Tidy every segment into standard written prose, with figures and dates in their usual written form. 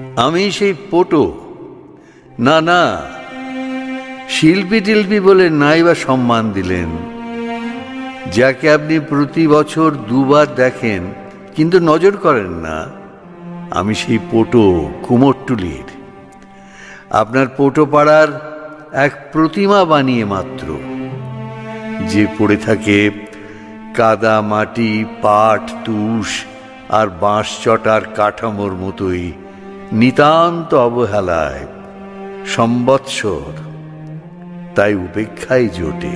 আমি সেই পটো না না, শিল্পী টিল্পী বলে নাই বা সম্মান দিলেন, যাকে আপনি প্রতি বছর দুবার দেখেন কিন্তু নজর করেন না। আমি সেই পটো, কুমোরটুলির। আপনার পটো পাড়ার এক প্রতিমা বানিয়ে মাত্র, যে পড়ে থাকে কাদা মাটি, পাট, তুষ আর বাঁশ চটার কাঠামোর মতোই নিতান্ত অবহেলায় সম্বৎসর, তাই উপেক্ষাই জোটে।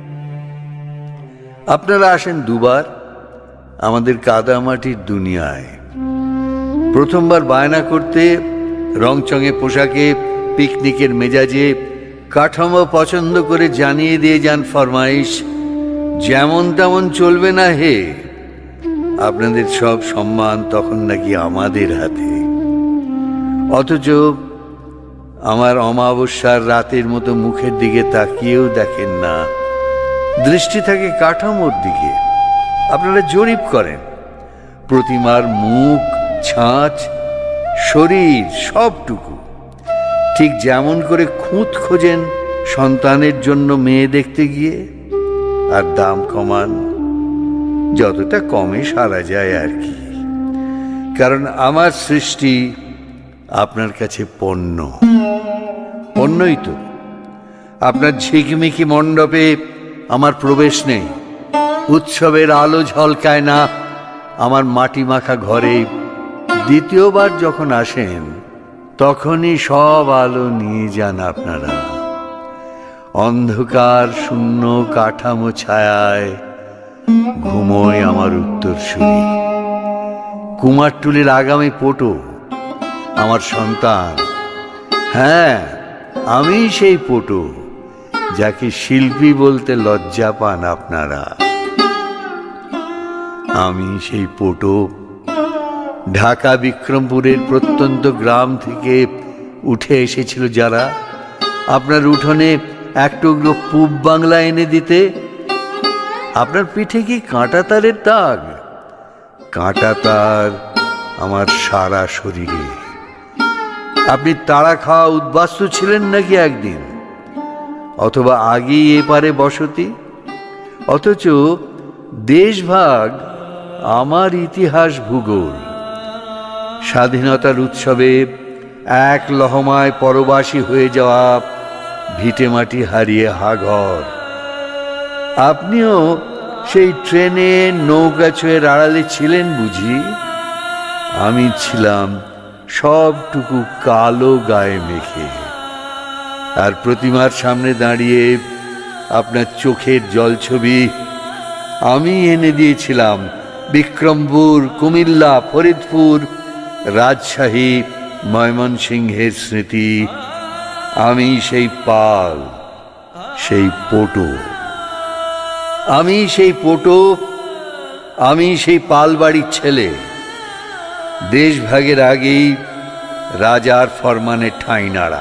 আপনারা আসেন দুবার আমাদের কাদামাটির দুনিয়ায়। প্রথমবার বায়না করতে রংচঙে পোশাকে, পিকনিকের মেজাজে, কাঠামো পছন্দ করে জানিয়ে দিয়ে যান ফরমাইশ, যেমন তেমন চলবে না হে। আপনাদের সব সম্মান তখন নাকি আমাদের হাতে। অথচ আমার অমাবস্যার রাতের মতো মুখের দিকে তাকিয়েও দেখেন না, দৃষ্টি থাকে কাঠামোর দিকে। আপনারা জরিপ করেন প্রতিমার মুখ, ছাঁচ, শরীর সবটুকু, ঠিক যেমন করে খুঁত খোঁজেন সন্তানের জন্য মেয়ে দেখতে গিয়ে, আর দাম কমান যতটা কমে সারা যায় আর কি। কারণ আমার সৃষ্টি আপনার কাছে পণ্য। পণ্যই তো। আপনার ঝিকমিকি মণ্ডপে আমার প্রবেশ নেই, উৎসবের আলো ঝলকায় না আমার মাটি মাখা ঘরে। দ্বিতীয়বার যখন আসেন তখনই সব আলো নিয়ে যান আপনারা। অন্ধকার শূন্য কাঠামো ছায়ায় ঘুমোয় আমার উত্তরসূরি। কুমারটুলির আগামী পটো আমার সন্তান। হ্যাঁ, আমি সেই পটো যাকে শিল্পী বলতে লজ্জা পান আপনারা। আমি সেই পটো ঢাকা বিক্রমপুরের প্রত্যন্ত গ্রাম থেকে উঠে এসেছিল যারা আপনার উঠোনে এক টুকরো পূব বাংলা এনে দিতে। আপনার পিঠে কি কাঁটা তারের দাগ? কাঁটা তার আমার সারা শরীরে। আপনি তাড়া খাওয়া উদ্বাস্তু ছিলেন নাকি একদিন, অথবা আগেই এপারে বসতি? অথচ দেশভাগ আমার ইতিহাস ভূগোল। স্বাধীনতার উৎসবে এক লহমায় পরবাসী হয়ে যাওয়া ভিটেমাটি হারিয়ে হাঘর। আপনিও সেই ট্রেনে নৌকা ছুঁয়ে আড়ালে ছিলেন বুঝি? আমি ছিলাম সবটুকু কালো গায়ে মেখে। আর প্রতিমার সামনে দাঁড়িয়ে আপনার চোখের জলছবি আমি এনে দিয়েছিলাম বিক্রমপুর, কুমিল্লা, ফরিদপুর, রাজশাহী, ময়মনসিংহের স্মৃতি। আমি সেই পাল, সেই পটো। আমি সেই পটো, আমি সেই পালবাড়ির ছেলে। দেশভাগের আগেই রাজার ফরমানে ঠাঁই নাড়া।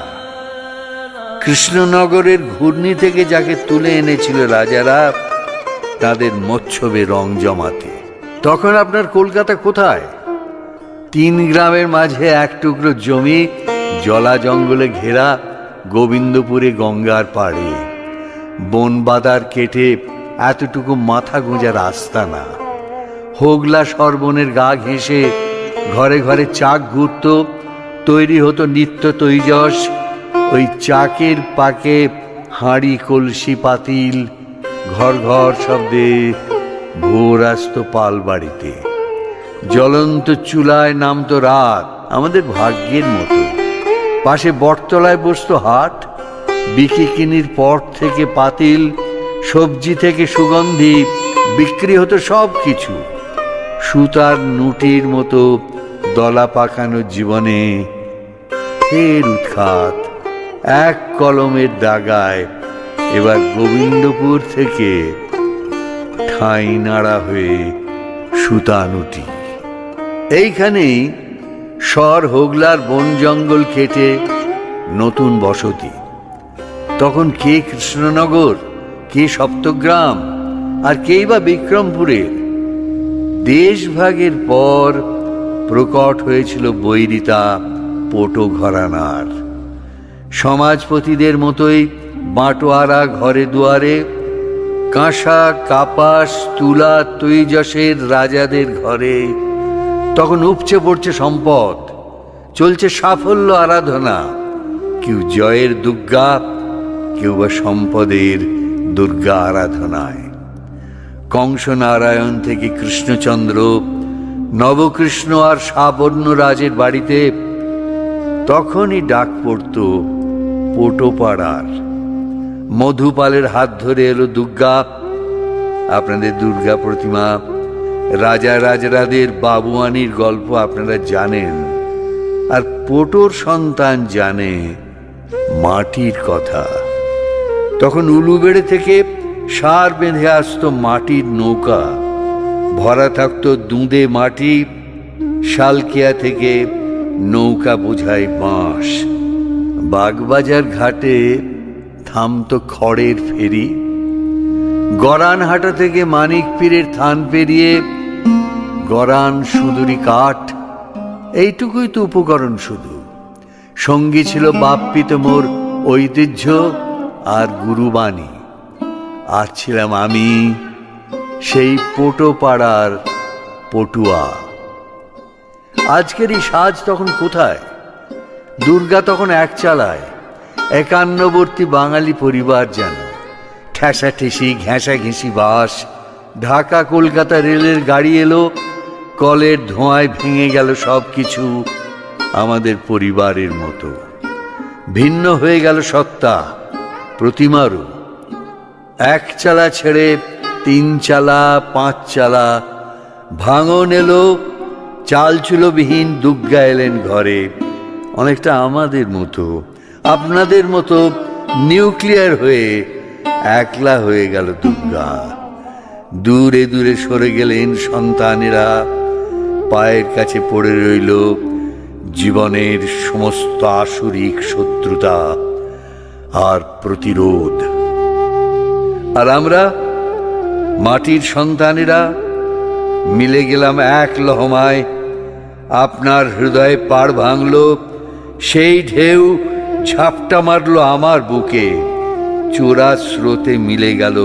কৃষ্ণনগরের ঘূর্ণি থেকে যাকে তুলে এনেছিল রাজারা তাদের মচ্ছবে রং জমাতে। তখন আপনার কলকাতা কোথায়? 3 গ্রামের মাঝে এক টুকরো জমি, জলা জঙ্গলে ঘেরা গোবিন্দপুরে গঙ্গার পাড়ে। বন বাদার কেটে এতটুকু মাথা গোঁজা রাস্তা না। হোগলা সরবনের গা ঘেঁষে ঘরে ঘরে চাক ঘুরত, তৈরি হতো নিত্য তৈজস। ওই চাকের পাকে হাঁড়ি, কলসি, পাতিল, ঘর ঘর শব্দে ভোর আসতো পাল বাড়িতে। জ্বলন্ত চুলায় নামতো রাত, আমাদের ভাগ্যের মতো। পাশে বটতলায় বসতো হাট। বিকিকিনির পট থেকে পাতিল, সবজি থেকে সুগন্ধি, বিক্রি হতো সব কিছু। সুতার নুটির মতো দলা পাকানো জীবনে ফের উৎখাত এক কলমের দাগায় এবার গোবিন্দপুর থেকে ঠাঁই নাড়া হয়ে সুতানুটি। এইখানেই শহর হোগলার বন জঙ্গল কেটে নতুন বসতি। তখন কে কৃষ্ণনগর, কে সপ্তগ্রাম, আর কেই বা বিক্রমপুরের। দেশভাগের পর প্রকট হয়েছিল বৈরিতা, পটো ঘরানার। সমাজপতিদের মতোই বাঁটোয়ারা ঘরে দুয়ারে, কাঁসা কাপাস তুলা তৈজসের রাজাদের ঘরে তখন উপচে পড়ছে সম্পদ, চলছে সাফল্য আরাধনা। কেউ জয়ের দুর্গা, কেউ বা সম্পদের দুর্গা আরাধনায়। কংস নারায়ণ থেকে কৃষ্ণচন্দ্র, নবকৃষ্ণ আর সাবর্ণ রাজের বাড়িতে তখনই ডাক পড়ত পটোপাড়ার। মধুপালের হাত ধরে এলো দুর্গা। আপনাদের দুর্গা প্রতিমা, রাজা রাজরাদের বাবুয়ানির গল্প আপনারা জানেন, আর পটোর সন্তান জানে মাটির কথা। তখন উলুবেড়ে থেকে সার বেঁধে আসতো মাটির নৌকা, ভরা থাকতো দুঁদে মাটি। শালকিয়া থেকে নৌকা বোঝাই বাঁশ। বাগবাজার ঘাটে থামতো খড়ের ফেরি। গরানহাটা থেকে মানিক পীরের থান পেরিয়ে গরান সুদুরি কাঠ, এইটুকুই তো উপকরণ শুধু। সঙ্গী ছিল বাপ্পিত মোর ঐতিহ্য আর গুরুবাণী। আর ছিলাম আমি, সেই পটোপাড়ার পটুয়া। আজকের এই সাজ তখন কোথায়? দুর্গা তখন এক চালায়, একান্নবর্তী বাঙালি পরিবার যেন। ঠেসাঠেসি ঘেঁষা ঘেঁষি বাস। ঢাকা কলকাতা রেলের গাড়ি এলো, কলের ধোঁয়ায় ভেঙে গেল সব কিছু আমাদের পরিবারের মতো। ভিন্ন হয়ে গেল সত্তা, প্রতিমারও। এক চালা ছেড়ে তিন চালা, পাঁচ চালা। ভাঙন এলো, চালচুলোবিহীন দুর্গা এলেন ঘরে। অনেকটা আমাদের মতো, আপনাদের মতো নিউক্লিয়ার হয়ে একলা হয়ে গেল দুর্গা। দূরে দূরে সরে গেলেন সন্তানেরা। পায়ের কাছে পড়ে রইল জীবনের সমস্ত আসুরিক শত্রুতা আর প্রতিরোধ। আর আমরা মাটির সন্তানেরা মিলে গেলাম এক লহমায়। আপনার হৃদয়ে পাড় ভাঙল, সেই ঢেউ ঝাপটা মারল আমার বুকে। চোরা স্রোতে মিলে গেল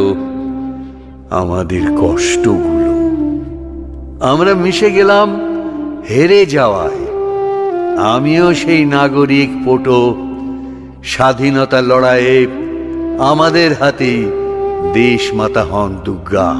আমাদের কষ্টগুলো। আমরা মিশে গেলাম হেরে যাওয়ায়। আমিও সেই নাগরিক পটো। স্বাধীনতা লড়াইয়ে আমাদের হাতে দেশ মাতা হন দুর্গা।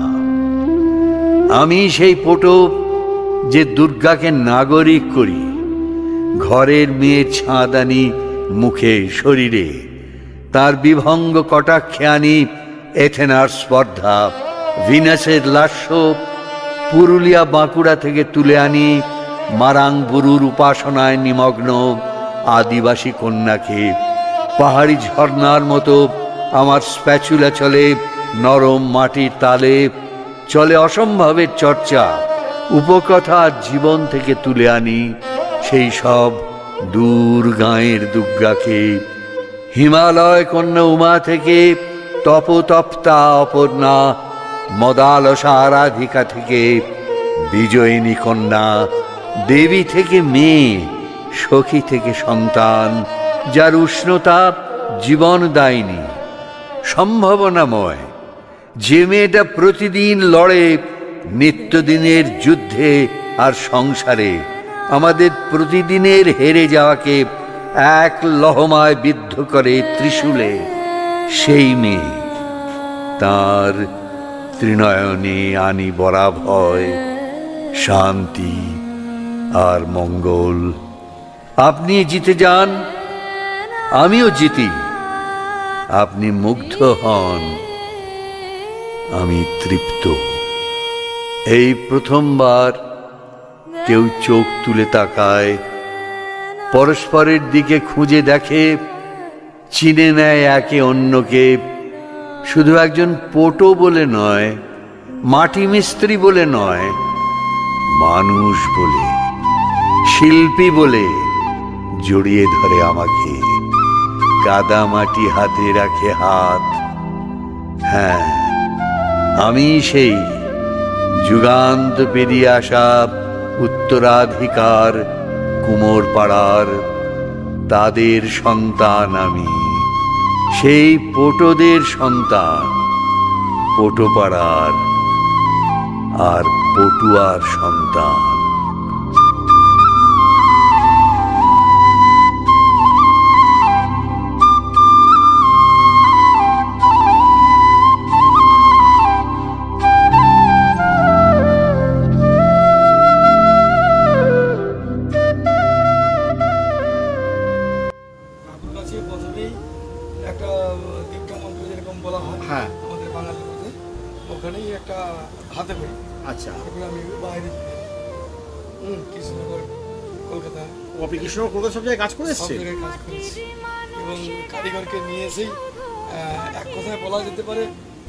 আমি সেই পটো যে দুর্গাকে নাগরিক করি। ঘরের মেয়ে ছাঁদ আনি মুখে শরীরে, তার বিভঙ্গ কটাক্ষে আনি এথেনার স্পর্ধা, ভিনাসের লাস্য। পুরুলিয়া বাঁকুড়া থেকে তুলে আনি মারাং বুরুর উপাসনায় নিমগ্ন আদিবাসী কন্যাকে। পাহাড়ি ঝর্ণার মতো আমার স্প্যাচুলা চলে নরম মাটির তালে। চলে অসম্ভবের চর্চা, উপকথা আর জীবন থেকে তুলে আনি সেই সব দূর গাঁয়ের দুর্গাকে। হিমালয় কন্যা উমা থেকে তপতপ্তা অপর্ণা, মদালসা আরাধিকা থেকে বিজয়িনী কন্যা, দেবী থেকে মেয়ে, সখী থেকে সন্তান, যার উষ্ণতা জীবন দায়নি, সম্ভাবনাময়। যে মেয়েটা প্রতিদিন লড়ে নিত্যদিনের যুদ্ধে আর সংসারে, আমাদের প্রতিদিনের হেরে যাওয়াকে এক লহমায় বিদ্ধ করে ত্রিশূলে। সেই মেয়ে, তার ত্রিনয়নে আনি বরাভয়, শান্তি আর মঙ্গল। আপনি জিতে যান, আমিও জিতি। আপনি মুগ্ধ হন, আমি তৃপ্ত। এই প্রথমবার কেউ চোখ তুলে তাকায়, পরস্পরের দিকে খুঁজে দেখে, চিনে নেয় একে অন্যকে। শুধু একজন পটো বলে নয়, মাটি মিস্ত্রি বলে নয়, মানুষ বলে, শিল্পী বলে জড়িয়ে ধরে আমাকে। কাদা মাটি হাতে রাখে হাত। হ্যাঁ, আমি সেই যুগান্ত পেরিয়ে আসা উত্তরাধিকার কুমোর পাড়ার তাদের সন্তান আমি, সেই পোটোদের সন্তান, পোটোপাড়ার আর পটুয়ার সন্তান। একটা দীক্ষা মন্ত্র যেরকম বলা হয় আমাদের বাঙালির মধ্যে, ওখানেই একটা হাতে করি। আচ্ছা, তারপরে আমি বাইরে কৃষ্ণনগর, কলকাতা, আপনি কৃষ্ণনগর কলকাতা সব জায়গায় কাজ করে সব এসেছেন? জায়গায় কাজ করেছি এবং কারিগরকে নিয়ে এসেই এক কথায় বলা যেতে পারে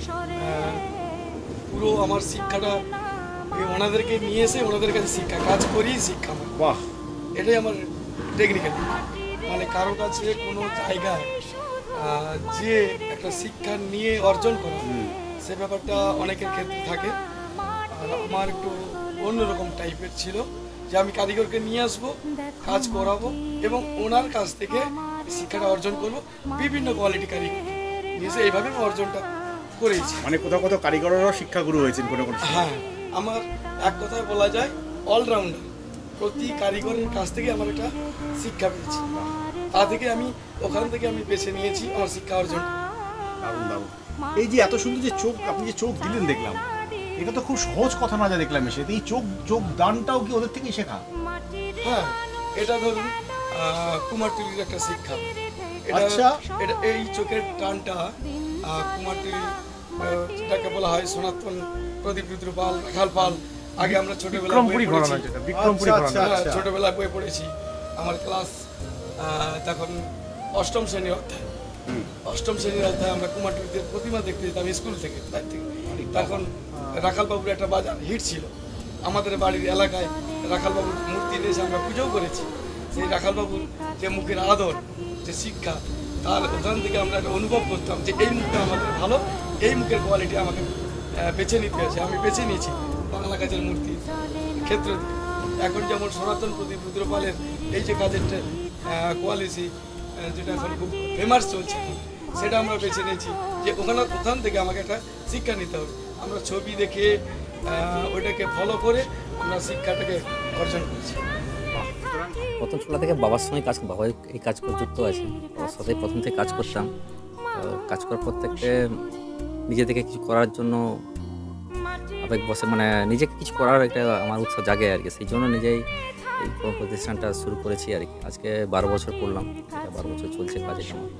পুরো আমার শিক্ষাটা ওনাদেরকে নিয়ে এসে ওনাদের কাছে শিক্ষা, কাজ করি শিক্ষা। বাহ, এটাই আমার টেকনিক্যাল। মানে কারো কাছে কোনো জায়গায় যে একটা শিক্ষা নিয়ে অর্জন করা, সে ব্যাপারটা অনেকের ক্ষেত্রে থাকে। আর আমার একটু অন্যরকম টাইপের ছিল যে আমি কারিগরকে নিয়ে আসবো, কাজ করাবো এবং ওনার কাছ থেকে শিক্ষাটা অর্জন করব। বিভিন্ন কোয়ালিটি কারিগর নিয়ে এসে এইভাবে আমি অর্জনটা করেছি। মানে কোথাও কোথাও কারিগরেরও শিক্ষাগুরু হয়েছেন কোনো কোনো? হ্যাঁ, আমার এক কথায় বলা যায় অলরাউন্ডার। প্রতি কারিগরের কাছ থেকে আমার একটা শিক্ষা পেয়েছি, তা থেকে আমি ওখান থেকে আমি বেছে নিয়েছি আমার শিক্ষা অর্জন। দারুণ দারুণ। এই যে এত সুন্দর যে চোখ, আপনি যে চোখ দিলেন দেখলাম, এটা তো খুব সহজ কথা না, যা দেখলাম এসে। এই চোখ দানটাও কি ওদের থেকেই শেখা? হ্যাঁ, এটা ধরুন কুমারটুলির একটা শিক্ষা। আচ্ছা, এটা এই চোখের টানটা কুমারটুলি, যেটাকে বলা হয় সনাতন প্রদীপ রুদ্র পাল, রাখাল পাল। আগে আমরা ছোটবেলায় বই পড়েছি। আমার ক্লাস তখন অষ্টম শ্রেণীর অধ্যায় আমরা কুমারটুলিতে প্রতিমা দেখতে যেতাম স্কুল থেকে। তখন রাখাল বাবুর একটা বাজার হিট ছিল। আমাদের বাড়ির এলাকায় রাখাল বাবুর মূর্তি নিয়ে আমরা পুজোও করেছি। সেই রাখাল বাবুর যে মুখের আদর, যে শিক্ষা, তার ওখান থেকে আমরা একটা অনুভব করতাম যে এই মুখটা আমাদের ভালো, এই মুখের কোয়ালিটি আমাকে বেছে নিতে হয়েছে। আমি বেছে নিয়েছি বাংলা কাজের মূর্তি ক্ষেত্রে। এখন যেমন সনাতন প্রদীপ রুদ্রপালের এই যে কাজের কোয়ালিটি, যেটা এখন খুব ফেমাস চলছে, সেটা আমরা বেছে নিয়েছি যে ওখান থেকে আমাকে একটা শিক্ষা নিতে হবে। আমরা ছবি দেখে ওইটাকে ফলো করে আমরা শিক্ষাটাকে অর্জন করছি। প্রথম ছোটবেলা থেকে বাবার সঙ্গে বাবা এই কাজ করে যুক্ত আছে। বাবার সাথে প্রথম থেকে কাজ করতাম। কাজ করার পর থেকে নিজে থেকে কিছু করার জন্য আবেগ বসে, মানে নিজেকে কিছু করার একটা আমার উৎসাহ জাগে আর কি। সেই জন্য নিজেই এই প্রতিষ্ঠানটা শুরু করেছি আর কি। আজকে 12 বছর করলাম, 12 বছর চলছে কাজের সময়,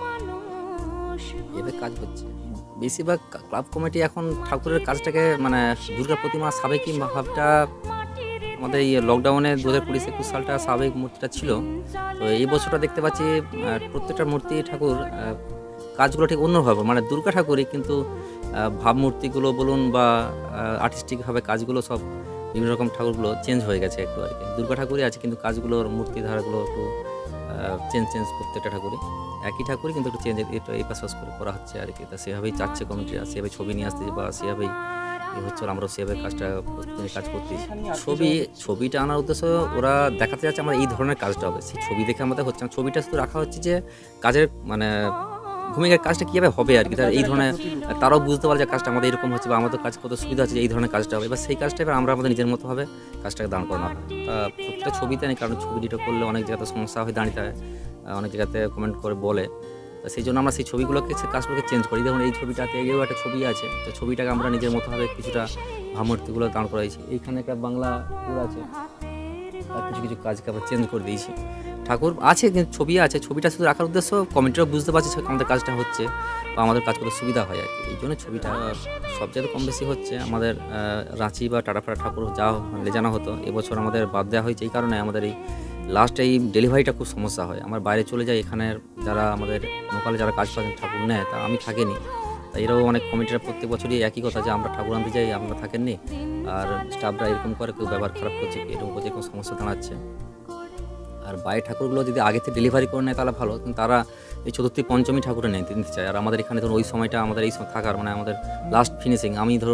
এভাবে কাজ হচ্ছে। বেশিরভাগ ক্লাব কমিটি এখন ঠাকুরের কাজটাকে, মানে দুর্গা প্রতিমা সাবেকি ভাবটা আমাদের এই লকডাউনে 2020-21 সালটা স্বাভাবিক মূর্তিটা ছিল। তো এই বছরটা দেখতে পাচ্ছি প্রত্যেকটা মূর্তি ঠাকুর কাজগুলো ঠিক অন্যভাবে, মানে দুর্গা ঠাকুরই কিন্তু ভাবমূর্তিগুলো বলুন বা আর্টিস্টিকভাবে কাজগুলো সব বিভিন্ন রকম ঠাকুরগুলো চেঞ্জ হয়ে গেছে একটু আর কি। দুর্গা ঠাকুরই আছে কিন্তু কাজগুলোর মূর্তি ধারাগুলো একটু চেঞ্জ প্রত্যেকটা ঠাকুরই, একই ঠাকুরই কিন্তু একটু চেঞ্জ, একটু এই পাশাপাশ করে করা হচ্ছে আর কি। তা সেভাবেই চাচ্ছে কমিটিরা, সেভাবে ছবি নিয়ে আসতেছে বা সেভাবেই হচ্ছে, আমরা সেভাবে কাজ করতেছি। ছবিটা আনার উদ্দেশ্য ওরা দেখাতে যাচ্ছে আমরা এই ধরনের কাজটা হবে। সেই ছবি দেখে আমাদের হচ্ছে না, ছবিটা শুধু রাখা হচ্ছে যে কাজের মানে ভূমিকার কাজটা কীভাবে হবে আর কি। এই ধরনের তারাও বুঝতে পারে যে কাজটা আমাদের এরকম হচ্ছে বা আমাদের কাজ কত সুবিধা হচ্ছে, এই ধরনের কাজটা হবে। এবার সেই কাজটা এবার আমরা আমাদের নিজের মতোভাবে কাজটাকে দাঁড় করানো হয়। তা প্রত্যেকটা ছবিতে নেই, কারণ ছবি ডিটো করলে অনেক জায়গাতে সমস্যা হয়ে দাঁড়িয়ে হয়, অনেক জায়গাতে কমেন্ট করে বলে। তো সেই জন্য আমরা সেই ছবিগুলোকে, সেই কাজগুলোকে চেঞ্জ করি। দেখুন এই ছবিটাতে এও একটা ছবি আছে, তো ছবিটাকে আমরা নিজের মতোভাবে কিছুটা ভাবমূর্তিগুলো দাঁড় করাইছি। এইখানে একটা বাংলা ঠাকুর আছে, তার কিছু কাজকে আবার চেঞ্জ করে দিয়েছি। ঠাকুর আছে কিন্তু ছবি আছে, ছবিটা শুধু রাখার উদ্দেশ্য কমিটিরাও বুঝতে পারছে আমাদের কাজটা হচ্ছে বা আমাদের কাজ করতে সুবিধা হয় আর কি। এই জন্য ছবিটা সব জায়গায় কম বেশি হচ্ছে। আমাদের রাঁচি বা টাটাপাড়া ঠাকুর যা লেজানো হতো, এবছর আমাদের বাদ দেওয়া হয়েছে। এই কারণে আমাদের এই লাস্ট এই ডেলিভারিটা খুব সমস্যা হয়। আমার বাইরে চলে যায়, এখানে যারা আমাদের লোকালে যারা কাজ করেন ঠাকুর নেয়, তা আমি থাকিনি। তাই এরাও অনেক কমিটিরা প্রত্যেক বছরই একই কথা যে আমরা ঠাকুর আনতে যাই, আপনারা থাকেননি, আর স্টাফরা এরকম করে, কেউ ব্যবহার খারাপ করছে, এরকম করছে, এরকম সমস্যা দাঁড়াচ্ছে। আর বাইরের ঠাকুরগুলো যদি আগে থেকে ডেলিভারি করে নেয় তাহলে ভালো, কিন্তু তারা এই চতুর্থী পঞ্চমী ঠাকুরে নিতে চায়। আর আমাদের এখানে ধরুন ওই সময়টা আমাদের এই থাকার, মানে আমাদের লাস্ট ফিনিশিং, আমি ধরুন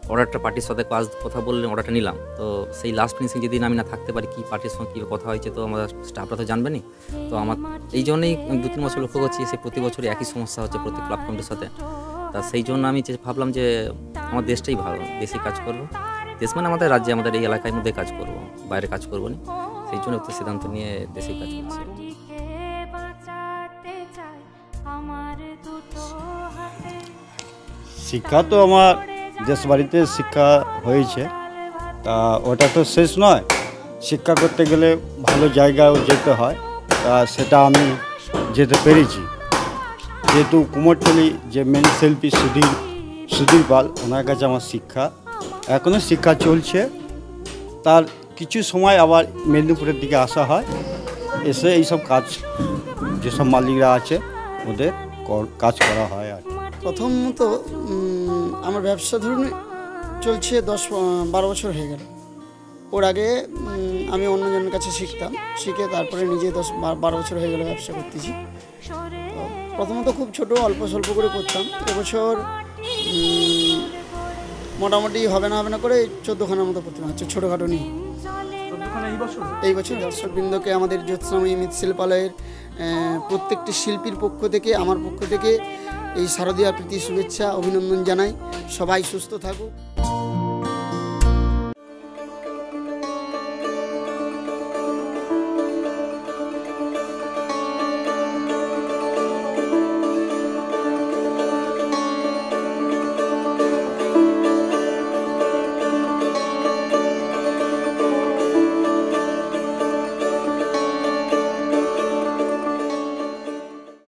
অর্ডারটা পার্টির সাথে কাজ কথা বললে অর্ডারটা নিলাম, তো সেই লাস্ট ফিনিশিং যেদিন আমি না থাকতে পারি কি পার্টির সঙ্গে কী কথা হয়েছে, তো আমার স্টাফরা তো জানবেনি। তো আমার এই জন্যই 2-3 বছর লক্ষ্য করছি সে প্রতি বছরই একই সমস্যা হচ্ছে প্রত্যেক ক্লাব কমিটির সাথে। তা সেই জন্য আমি ভাবলাম যে আমার দেশটাই ভালো, দেশে কাজ করবো, দেশ মানে আমাদের রাজ্যে আমাদের এই এলাকার মধ্যে কাজ করব, বাইরে কাজ করবো না। সেই জন্য একটা সিদ্ধান্ত নিয়ে দেশেই কাজ করছি। শিক্ষা তো আমার দেশ বাড়িতে শিক্ষা হয়েছে, তা ওটা তো শেষ নয়। শিক্ষা করতে গেলে ভালো জায়গায় যেতে হয়, তা সেটা আমি যেতে পেরেছি। যেহেতু কুমোরটুলি যে মেন শিল্পী সুধীর পাল, ওনার কাছে আমার শিক্ষা, এখনও শিক্ষা চলছে। তার কিছু সময় আবার মেদিনীপুরের দিকে আসা হয়, এসে এইসব কাজ যেসব মালিকরা আছে ওদের কাজ করা হয় আর কি। প্রথমত আমার ব্যবসা ধরুন চলছে 10-12 বছর হয়ে গেল। ওর আগে আমি অন্যজনের কাছে শিখতাম, শিখে তারপরে নিজে 10-12 বছর হয়ে গেল ব্যবসা করতেছি। তো প্রথমত খুব ছোট অল্প স্বল্প করে করতাম। এবছর মোটামুটি হবে না করে 14খানার মতো প্রতিমা হচ্ছে, ছোটোখাটো নিয়ে। এই বছর দর্শকবৃন্দকে আমাদের জ্যোৎস্নাময়ী মৃৎশিল্পালয়ের প্রত্যেকটি শিল্পীর পক্ষ থেকে, আমার পক্ষ থেকে এই শারদীয়া প্রীতি শুভেচ্ছা অভিনন্দন জানাই। সবাই সুস্থ থাকুক।